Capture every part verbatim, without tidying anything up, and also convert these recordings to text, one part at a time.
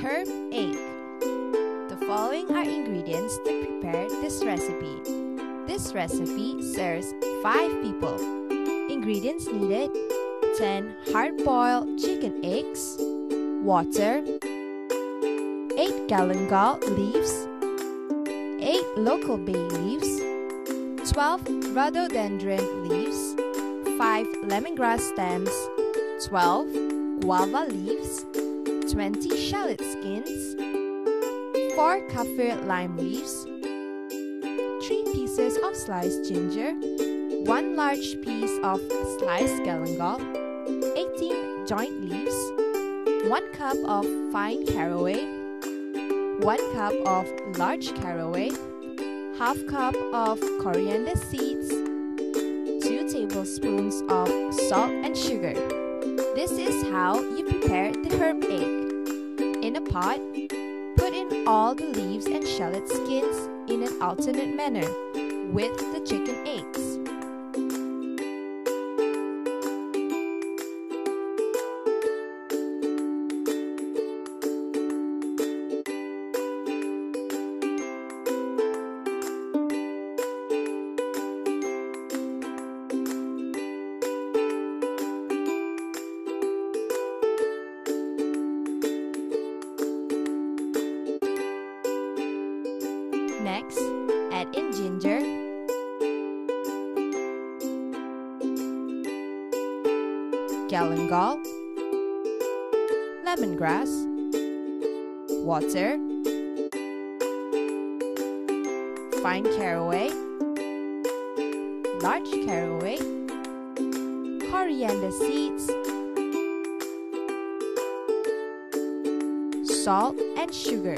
herb egg. The following are ingredients to prepare this recipe. This recipe serves five people. Ingredients needed: ten hard-boiled chicken eggs, water, eight galangal leaves, eight local bay leaves, twelve rhododendron leaves, five lemongrass stems, twelve guava leaves, twenty shallot skins, four kaffir lime leaves, three pieces of sliced ginger, one large piece of sliced galangal, eighteen joint leaves, one cup of fine caraway, one cup of large caraway, half cup of coriander seeds, two tablespoons of salt and sugar. This is how you prepare the herb egg. In a pot, put in all the leaves and shallot skins in an alternate manner with the chicken eggs. Next, add in ginger, galangal, lemongrass, water, fine caraway, large caraway, coriander seeds, salt and sugar.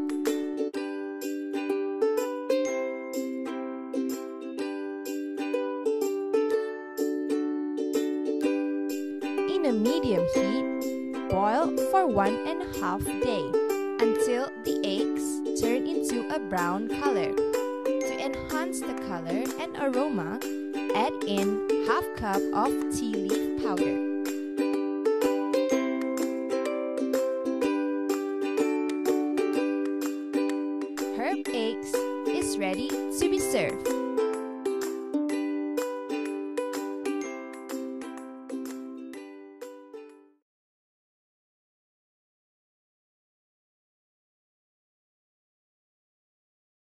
In a medium heat, boil for one and a half day until the eggs turn into a brown color. To enhance the color and aroma, add in half cup of tea leaf powder.